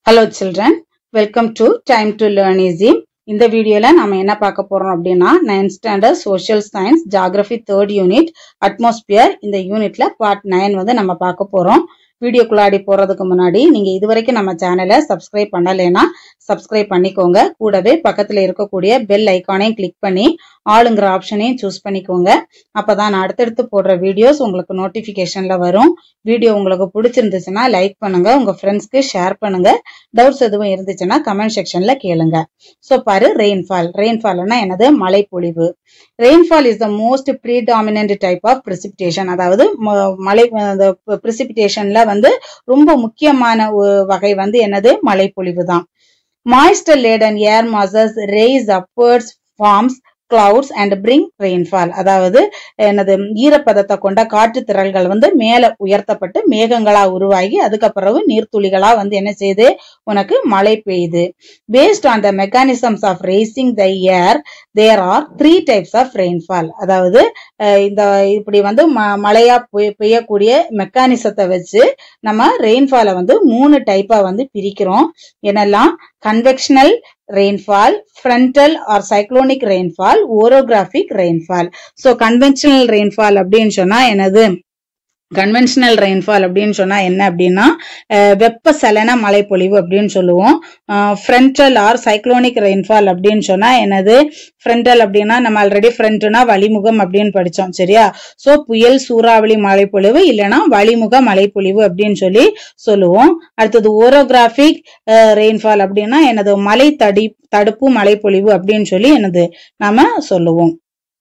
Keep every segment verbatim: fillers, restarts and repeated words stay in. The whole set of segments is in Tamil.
Hello children, welcome to Time to Learn Easy. இந்த வீடியோல நாம என்ன பார்க்க போறோம் அப்படினா ninth standard social science geography third unit atmosphere இந்த யூனிட்ல part nine வந்து நம்ம பார்க்க போறோம். வீடியோக்குள்ளாடி போறதுக்கு முன்னாடி நீங்க இதுவரைக்கும் நம்ம சேனலை சப்ஸ்கிரைப் பண்ணலைனா சப்ஸ்கிரைப் பண்ணிக்கோங்க. கூடவே பக்கத்துல இருக்கக்கூடிய பெல் ஐகானையும் கிளிக் பண்ணி ஆளுங்கிற ஆப்ஷனையும் சூஸ் பண்ணிக்கோங்க. அப்பதான் நான் அடுத்தடுத்து போடுற வீடியோஸ் உங்களுக்கு நோட்டிபிகேஷன்ல வரும். வீடியோ உங்களுக்கு பிடிச்சிருந்துச்சுன்னா லைக் பண்ணுங்க, உங்க ஃப்ரெண்ட்ஸ்க்கு ஷேர் பண்ணுங்க. டவுட்ஸ் எதுவும் இருந்துச்சுன்னா கமெண்ட் செக்ஷன்ல கேளுங்க. சோ பாரு, ரெயின்ஃபால். ரெயின்ஃபால்னா என்னது? மழைப்பொழிவு. Rainfall is the most predominant type of precipitation. அதாவது மழை precipitation-ல வந்து ரொம்ப முக்கியமான வகை வந்து என்னது? மழைப்பொழிவு தான். Moisture laden air masses raise upwards, forms clouds and bring rainfall. அதாவது என்னது? ஈரப்பதத்தை கொண்ட காற்று திரள்கள் வந்து மேல உயர்த்தப்பட்டு மேகங்களா உருவாகி அதுக்கப்புறம் நீர்த்துளிகளா வந்து என்ன செய்யுது? உனக்கு மழை பெய்யுது. Based on the mechanisms of raising the air, there are three types of rainfall. அதாவது இந்த இப்படி வந்து மழையா பெய்யக்கூடிய மெக்கானிசத்தை வச்சு நம்ம ரெயின்ஃபாலை வந்து மூணு டைப்பா வந்து பிரிக்கிறோம். என்னெல்லாம்? Convectional rainfall, frontal or cyclonic rainfall, orographic rainfall. So conventional rainfall அப்படின்னு சொன்னா என்னது? கன்வென்ஷனல் ரெயின்ஃபால் அப்படின்னு சொன்னா என்ன அப்படின்னா வெப்ப சலன மழைப்பொழிவு அப்படின்னு சொல்லுவோம். ஃப்ரண்டல் ஆர் சைக்ளோனிக் ரெயின்ஃபால் அப்படின்னு சொன்னா என்னது? ஃப்ரண்டல் அப்படின்னா நம்ம ஆல்ரெடி ஃப்ரண்ட்னா வழிமுகம் அப்படின்னு படிச்சோம், சரியா? சோ புயல், சூறாவளி மழைப்பொழிவு இல்லைன்னா வழிமுக மழைப்பொழிவு அப்படின்னு சொல்லி சொல்லுவோம். அடுத்தது ஓரோகிராபிக் ரெயின்ஃபால் அப்படின்னா என்னது? மழை தடி தடுப்பு மழைப்பொழிவு அப்படின்னு சொல்லி என்னது நாம சொல்லுவோம்.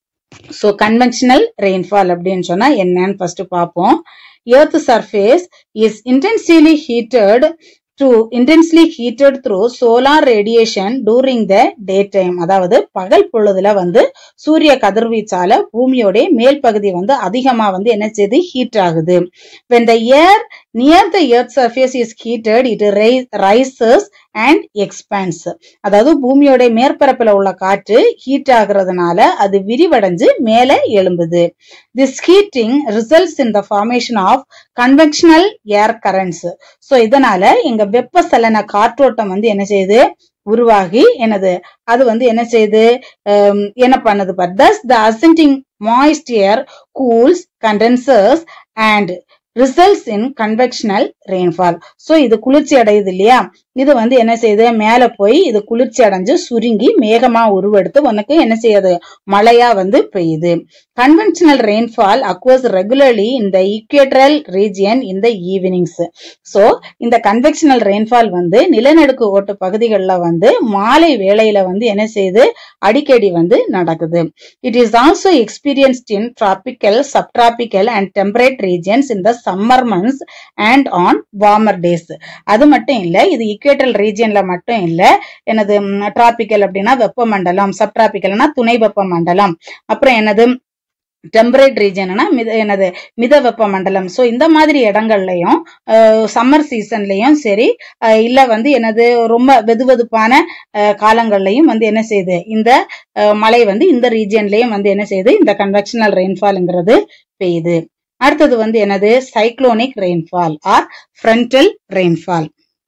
So conventional rainfall அப்படின்னு சொன்னா என்னன்னு first பாப்போம். Earth surface is intensely heated to intensely heated through solar radiation during the daytime. அதாவது பகல் பொழுதுல வந்து சூரிய கதிர்வீச்சால பூமியோட மேல் பகுதி வந்து அதிகமா வந்து என்ன செய்யுது? ஹீட் ஆகுது. When the air near the earth surface is heated, it rises and expands. அதாவது பூமியோட மேற்பரப்புல உள்ள காற்று ஹீட் ஆகுறதுனால அது விரிவடைஞ்சு மேல எழும்புது. This heating results in the formation of convectional air currents. So இதனால எங்க வெப்பசலன காற்றோட்டம் வந்து என்ன செய்யுது? உருவாகி என்னது? அது வந்து என்ன செய்யுது? என்ன பண்ணுது? Thus the ascending moist air cools, condenses and results in convectional rainfall. So இது குளிர்ச்சி அடையுது இல்லையா? இது வந்து என்ன செய்யுது? மேல போய் இது குளிர்ச்சி அடைஞ்சு சுருங்கி மேகமா உருவெடுத்து உனக்கு என்ன செய்யுது? மழையா வந்து பெய்யுது. Conventional rainfall occurs regularly in the equatorial region in the evenings. So இந்த convectional rainfall வந்து நிலநடுக்கு ஓட்டு பகுதிகளில் வந்து மாலை வேளையில வந்து என்ன செய்யுது? அடிக்கடி வந்து நடக்குது. It is also experienced in tropical, subtropical and temperate regions in the summer months and on warmer days. அது மட்டும் இல்ல, இது ஈக்குவேட்டரல் ரீஜியன்ல மட்டும் இல்ல. என்னது? டிராபிக்கல் அப்படின்னா வெப்பமண்டலம், சப்டிராபிக்கல்னா துணை வெப்பமண்டலம், அப்புறம் என்னது? டெம்பரேட் ரீஜன்னா என்னது? மித வெப்ப மண்டலம். சோ இந்த மாதிரி இடங்கள்லயும் சம்மர் சீசன்லயும் சரி, இல்ல வந்து என்னது ரொம்ப வெதுவெதுப்பான காலங்கள்லயும் வந்து என்ன செய்யுது? இந்த மழை வந்து இந்த ரீஜியன்லயும் வந்து என்ன செய்யுது? இந்த கன்வெக்ஷனல் ரெயின்ஃபால்ங்கிறது பெய்யுது. அடுத்தது வந்து என்னது? Cyclonic rainfall or frontal rainfall.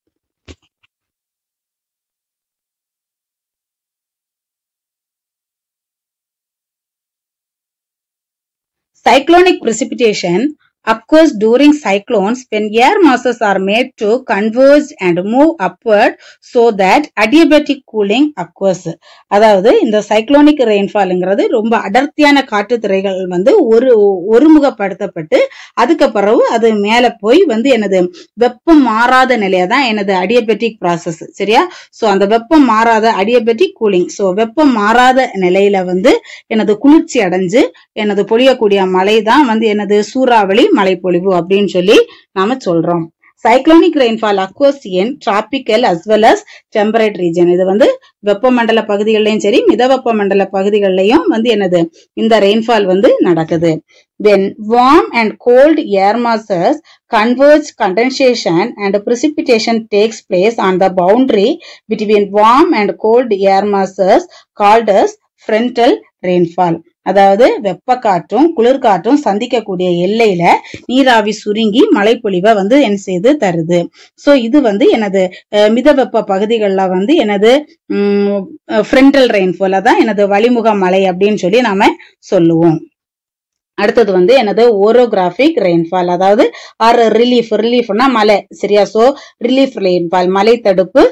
Cyclonic precipitation occurs during cyclones when air masses are made to converge and move upward so that adiabatic cooling occurs. அதாவது இந்த சைக்ளோனிக் ரெயின்ஃபால்ங்கிறது ரொம்ப அடர்த்தியான காற்று திரைகள் வந்து ஒரு ஒருமுகப்படுத்தப்பட்டு அதுக்கப்புறம் அது மேல போய் வந்து என்னது? வெப்பம் மாறாத நிலையா தான் என்னது? அடியபெட்டிக் ப்ராசஸ், சரியா? சோ அந்த வெப்பம் மாறாத அடியபெட்டிக் கூலிங். சோ வெப்பம் மாறாத நிலையில வந்து என்னது? குளிர்ச்சி அடைஞ்சு என்னது பொழியக்கூடிய மழை தான் வந்து என்னது? சூறாவளி மழைப்பொழிவு அப்படின்னு சொல்லி நாம சொல்றோம். Cyclonic rainfall occurs in tropical as well as temperate region. இது வந்து வெப்பமண்டல பகுதிகளிலும் சரி மித வெப்பமண்டல பகுதிகளிலும் வந்து என்னது? இந்த ரெயின்ஃபால் வந்து நடக்குது. When warm and cold air masses converge, condensation and precipitation takes place on the boundary between warm and cold air masses called as frontal rainfall. அதாவது வெப்ப காற்றும் குளிர்காற்றும் சந்திக்கக்கூடிய எல்லையில நீராவி சுருங்கி மழைப்பொழிவை வந்து என்ன செய்து தருது. சோ இது வந்து எனது மிதவெப்ப பகுதிகளில் வந்து எனது ஃப்ரண்டல் ரெயின்ஃபால் அதான் எனது வழிமுக மழை அப்படின்னு சொல்லி நாம சொல்லுவோம். அடுத்தது வந்து எனது ஓரோகிராபிக் ரெயின்ஃபால் அதாவது ஆர் ரிலீஃப் ரிலீஃப்னா மழை சரியா. சோ ரிலீஃப் ரெயின்ஃபால் மழை தடுப்பு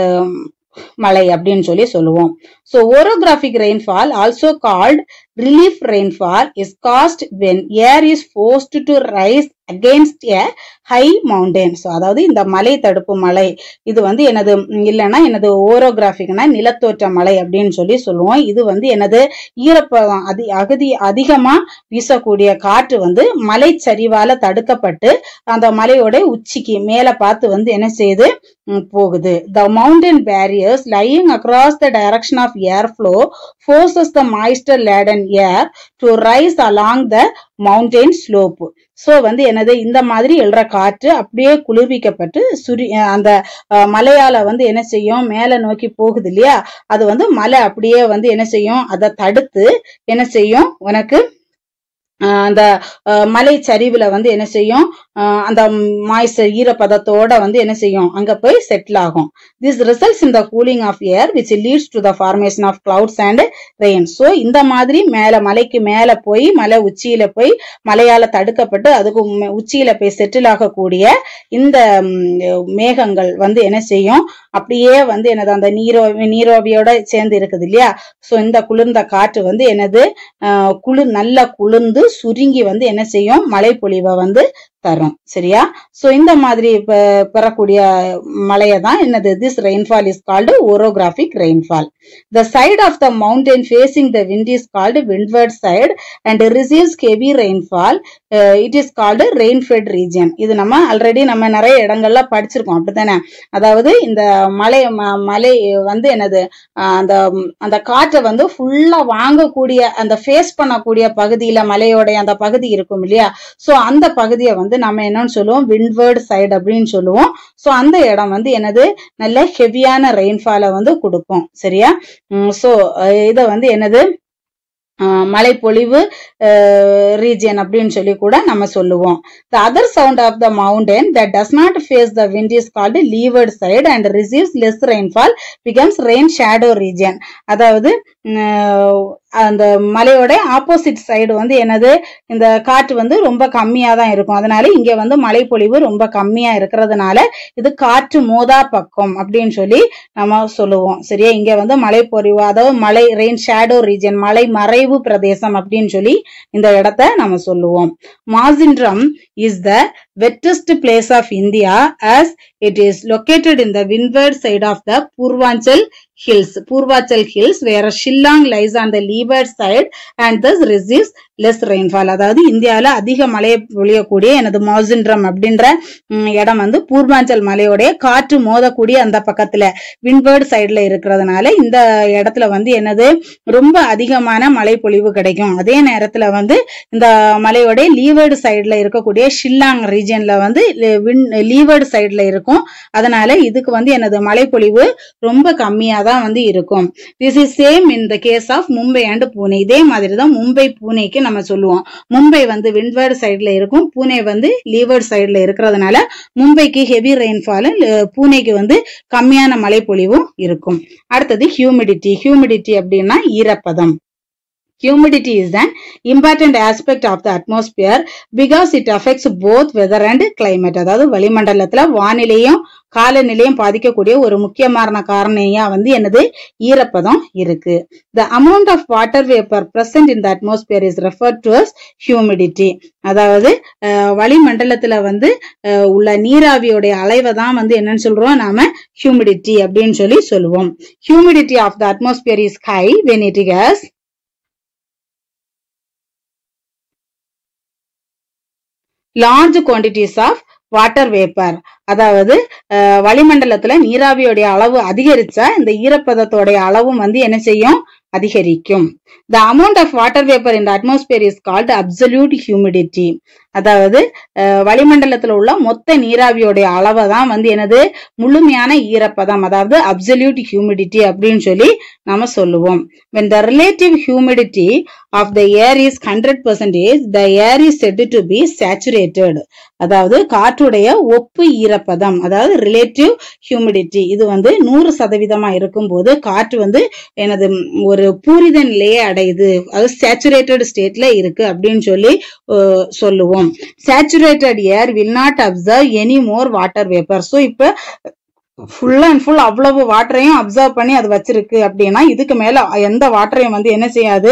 மழை அப்படின்னு சொல்லி சொல்லுவோம். So orographic rainfall also called relief rainfall is caused when air is forced to rise against a high mountain. So அதாவது இந்த மலை தடுப்பு மழை இது வந்து எனது இல்லைன்னா எனது ஓரோகிராபிக்னா நிலத்தோற்ற மழை அப்படின்னு சொல்லி சொல்லுவோம். இது வந்து எனது ஈரப்பதம் அதி அகதி அதிகமா வீசக்கூடிய காற்று வந்து மலை சரிவால தடுக்கப்பட்டு அந்த மலையோட உச்சிக்கு மேல பார்த்து வந்து என்ன செய்யுது போகுது. The mountain barriers lying across the direction of airflow forces the moisture laden air to rise along the mountain slope. So வந்து எனது இந்த மாதிரி எழுற காற்று அப்படியே குளிர்விக்கப்பட்டு சுரி அந்த மலையால வந்து என்ன செய்யும் மேல நோக்கி போகுது இல்லையா. அது வந்து மலை அப்படியே வந்து என்ன செய்யும் அதை தடுத்து என்ன செய்யும் உனக்கு அந்த மலை சரிவுல வந்து என்ன செய்யும் அந்த மாய்ஸ்டர் ஈரப்பதத்தோட வந்து என்ன செய்யும் அங்க போய் செட்டில் ஆகும். This results in the cooling of air which leads to the formation of clouds and rain. So இந்த மாதிரி மேல மலைக்கு மேல போய் மலை உச்சியில போய் மலையால தடுக்கப்பட்டு அதுக்கு உச்சியில போய் செட்டில் ஆகக்கூடிய இந்த மேகங்கள் வந்து என்ன செய்யும் அப்படியே வந்து எனது அந்த நீரோ நீரோவியோட சேர்ந்து இருக்குது இல்லையா. சோ இந்த குளிர்ந்த காற்று வந்து எனது குளிர் நல்லா குளிர்ந்து சுருங்கி வந்து என்ன செய்யும் மழை பொழிவை வந்து தரும் சரியா. சோ இந்த மாதிரி பெறக்கூடிய மழையை தான் என்னது this rainfall is called orographic rainfall. The side of the mountain facing the wind is called windward side and receives heavy rainfall. Uh, it is called rain-fed region. இது நம்ம ஆல்ரெடி நம்ம நிறைய இடங்கள்ல படிச்சிருக்கோம் அப்படித்தானே. அதாவது இந்த மலை மலை வந்து என்னது அந்த அந்த காற்றை வந்து ஃபுல்லா வாங்கக்கூடிய அந்த ஃபேஸ் பண்ணக்கூடிய பகுதியில மலையோட அந்த பகுதி இருக்கும் இல்லையா. சோ அந்த பகுதியை வந்து நம்ம என்னன்னு சொல்லுவோம் விண்ட்வர்ட் சைடு அப்படின்னு சொல்லுவோம். சோ அந்த இடம் வந்து என்னது நல்ல ஹெவியான ரெயின்ஃபாலை வந்து கொடுக்கும் சரியா. சோ இத வந்து என்னது மலை பொழிவு ரீஜியன் அப்படின்னு சொல்லி கூட நம்ம சொல்லுவோம். The other sound of the mountain that does not face the wind is called leeward side and receives less rainfall becomes rain shadow region. அதாவது அந்த மலையோட ஆப்போசிட் சைடு வந்து என்னது இந்த காற்று வந்து ரொம்ப கம்மியா தான் இருக்கும். அதனால இங்க வந்து மழை பொழிவு ரொம்ப கம்மியா இருக்கிறதுனால இது காற்று மோதா பக்கம் அப்படின்னு சொல்லி நம்ம சொல்லுவோம் சரியா. இங்க வந்து மழை பொழிவு அதாவது மலை ரெயின் ஷேடோ ரீஜன் மலை மறைவு பிரதேசம் அப்படின்னு சொல்லி இந்த இடத்தை நம்ம சொல்லுவோம். Mawsynram is the wettest place of India as it is located in the windward side of the Purvanchal hills. Purvanchal hills where Shillong lies on the leeward side and thus receives less rainfall. அதாவது இந்தியாவில அதிக மழை பொழியக்கூடிய எனது மாசின்ட்ரம் அப்படின்ற இடம் வந்து பூர்வாஞ்சல் மலையோடைய காற்று மோதக்கூடிய அந்த பக்கத்துல விண்ட்வர்ட் சைடுல இருக்கிறதுனால இந்த இடத்துல வந்து என்னது ரொம்ப அதிகமான மழை பொழிவு கிடைக்கும். அதே நேரத்துல வந்து இந்த மலையோட லீவர்டு சைடுல இருக்கக்கூடிய ஷில்லாங் ரீஜன்ல வந்து லீவர்டு சைடுல இருக்கும். அதனால இதுக்கு வந்து எனது மழை பொழிவு ரொம்ப கம்மியா தான் வந்து இருக்கும். This is same in the case of Mumbai and Pune. இதே மாதிரி தான் மும்பை பூனேக்கு நம்ம சொல்லுவோம். மும்பை வந்து விண்ட்வர்ட் சைடுல இருக்கும், பூனே வந்து லீவர்ட் சைடுல இருக்கிறதுனால மும்பைக்கு ஹெவி ரெயின்ஃபால், பூனேக்கு வந்து கம்மியான மழை பொழிவும் இருக்கும். அடுத்தது ஹியூமிடிட்டி. ஹியூமிடிட்டி அப்படின்னா ஈரப்பதம். Humidity is an important aspect of the atmosphere because it affects both weather and climate. அதாவது வளிமண்டலத்துல வானிலையும் காலநிலையும் பாதிக்கக்கூடிய ஒரு முக்கியமான காரணியா வந்து என்னது ஈரப்பதம் இருக்கு. The amount of water vapor present in the atmosphere is referred to as humidity. அதாவது வளிமண்டலத்துல வந்து உள்ள நீராவியோடைய அளவை தான் வந்து என்னன்னு சொல்றோம் நாம humidity அப்படின்னு சொல்லி சொல்லுவோம். Humidity of the atmosphere is high when it has large quantities of water vapor. அதாவது வளிமண்டலத்துல நீராவியோடைய அளவு அதிகரிச்சா இந்த ஈரப்பதத்தோடைய அளவும் வந்து என்ன செய்யும் அதிகரிக்கும். The amount of water vapor in the atmosphere is called absolute humidity. அதாவது வளிமண்டலத்தில் உள்ள மொத்த நீராவியோடைய அளவை தான் வந்து என்னது முழுமையான ஈரப்பதம், அதாவது அப்சல்யூட் ஹியூமிடிட்டி அப்படின்னு சொல்லி நாம சொல்லுவோம். When the relative humidity of the air is one hundred percent, the air is said to be saturated. அதாவது காற்றுடைய ஒப்பு ஈரப்பதம், அதாவது ரிலேட்டிவ் ஹியூமிடிட்டி, இது வந்து நூறு சதவீதமா இருக்கும் போது காற்று வந்து எனது ஒரு பூரித நிலையை அடையுது, அது சேச்சுரேட்டட் ஸ்டேட்ல இருக்கு அப்படின்னு சொல்லி சொல்லுவோம். Saturated air will not absorb any more water vapor. So இப்ப full and full அவ்வளவு வாட்டரையும் அப்சர்வ் பண்ணி அது வச்சிருக்கு அப்படின்னா இதுக்கு மேல எந்த வாட்டரையும் வந்து என்ன செய்யாது,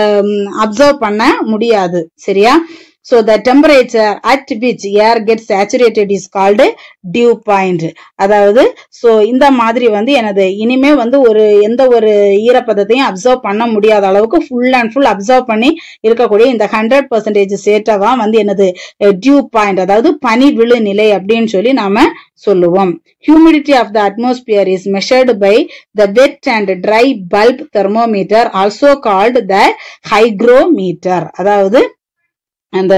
அப்சர்வ் பண்ண முடியாது. சரியா? So the temperature at which air gets saturated is called dew point. அதாவது so இந்த மாதிரி வந்து எனது இனிமே வந்து ஒரு எந்த ஒரு ஈரப்பதத்தையும் அப்சர்வ் பண்ண முடியாத அளவுக்கு full and full அப்சர்வ் பண்ணி இருக்கக்கூடிய இந்த ஹண்ட்ரட் பர்சன்டேஜ் சேட்டவா வந்து என்னது dew point, அதாவது பனி விழு நிலை அப்படின்னு சொல்லி நாம சொல்லுவோம். Humidity of the atmosphere is measured by the wet and dry bulb thermometer, also called the hygrometer. அதாவது அந்த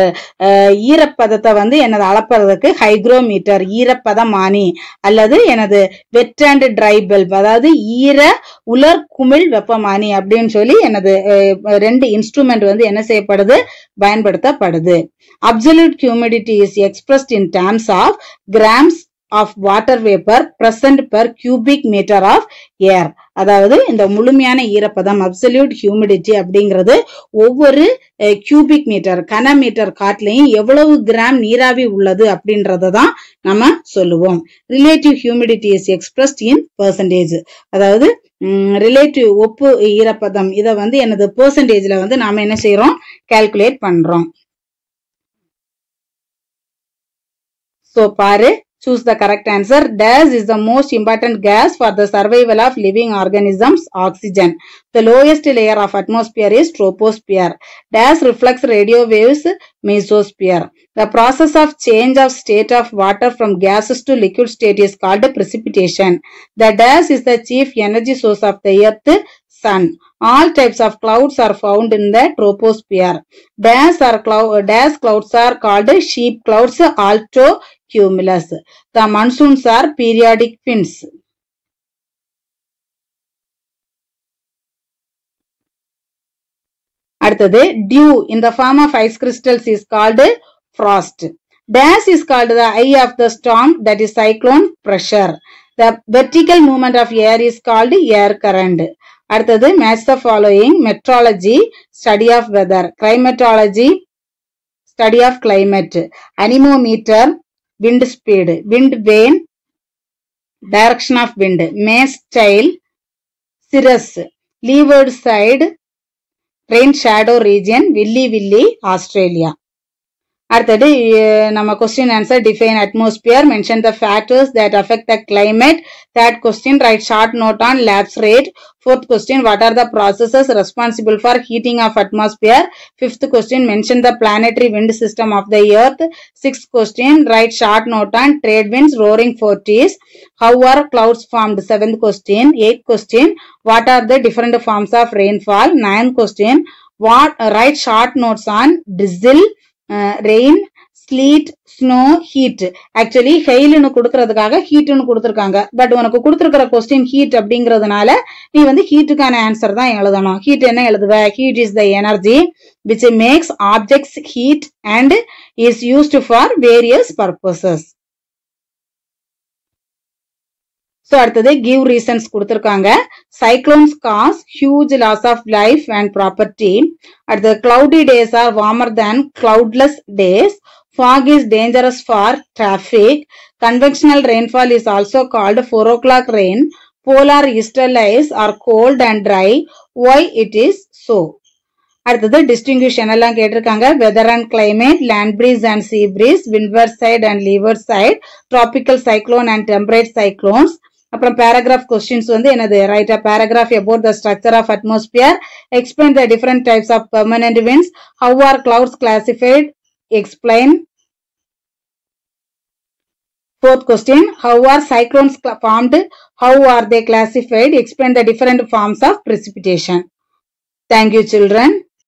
ஈரப்பதத்தை வந்து எனது அளப்பதற்கு ஹைக்ரோமீட்டர், ஈரப்பதமானி, அல்லது எனது வெட் அண்ட் ட்ரை பல்ப், அதாவது ஈர உலர் குமிழ் வெப்பமானி அப்படின்னு சொல்லி எனது ரெண்டு இன்ஸ்ட்ருமெண்ட் வந்து என்ன செய்யப்படுது, பயன்படுத்தப்படுது. Absolute humidity is expressed in terms of grams of water vapor present per cubic meter of air. அதாவது இந்த முழுமையான ஈரப்பதம் அப்சல்யூட் ஹியூமிடிட்டி அப்படிங்கிறது ஒவ்வொரு கியூபிக் மீட்டர் கன மீட்டர் காற்றுலையும் எவ்வளவு கிராம் நீராவி உள்ளது அப்படின்றத தான் நம்ம சொல்லுவோம். Relative humidity is expressed in percentage. அதாவது ரிலேட்டிவ் ஒப்பு ஈரப்பதம் இதை வந்து எனது பெர்சன்டேஜ்ல வந்து நாம என்ன செய்யறோம், கால்குலேட் பண்றோம். சோ பாரு, choose the correct answer. Dash is the most important gas for the survival of living organisms. Oxygen. The lowest layer of atmosphere is troposphere. Dash reflects radio waves. Mesosphere. The process of change of state of water from gases to liquid state is called precipitation. The dash is the chief energy source of the earth, sun. All types of clouds are found in the troposphere. Dash are cloud, dash clouds are called sheep clouds, alto cumulus. The monsoons are periodic winds. அடுத்தது dew in the form of ice crystals is called frost. Dash is called the eye of the storm, that is cyclone pressure. The vertical movement of air is called air current. அடுத்தது match the following. Meteorology, study of weather. Climatology, study of climate. Anemometer, wind speed. Wind vane, direction of wind. Mace tail, cirrus. Leeward side, rain shadow region. Willy Willy, Australia. அடுத்தது நம்ம question answer. Define atmosphere. Mention the factors that affect the climate. Third question, write short note on lapse rate. Fourth question, what are the processes responsible for heating of atmosphere? Fifth question, mention the planetary wind system of the earth. Sixth question, write short note on trade winds, roaring forties. How are clouds formed? Seventh question. Eighth question, what are the different forms of rainfall? Ninth question, what write short notes on drizzle, Uh, rain, sleet, snow, heat. Actually hail னு கொடுக்கிறதுக்காக heat னு கொடுத்திருக்காங்க. பட் உனக்கு கொடுத்திருக்கிற question heat அப்படிங்கிறதுனால நீ வந்து heatக்கான ஆன்சர் தான் எழுதணும். heat என்ன எழுதுவ? Heat is the energy which makes objects heat and is used for various purposes. So அடுத்தது give reasons கொடுத்திருக்காங்க. Cyclones cause huge loss of life and property. At the cloudy days are warmer than cloudless days. Fog is dangerous for traffic. Convectional rainfall is also called four o'clock rain. Polar eastern ice are cold and dry. Why it is so? அடுத்தது distinguish எல்லாம் கேட்டிருக்காங்க. Weather and climate, land breeze and sea breeze, windward side and leeward side, tropical cyclone and temperate cyclones. அப்புறம் paragraph questions வந்து என்னது? Write a paragraph about the structure of atmosphere. Explain the different types of permanent winds. How are clouds classified? Explain. Fourth question, how are cyclones formed? How are they classified? Explain the different forms of precipitation. Thank you, children.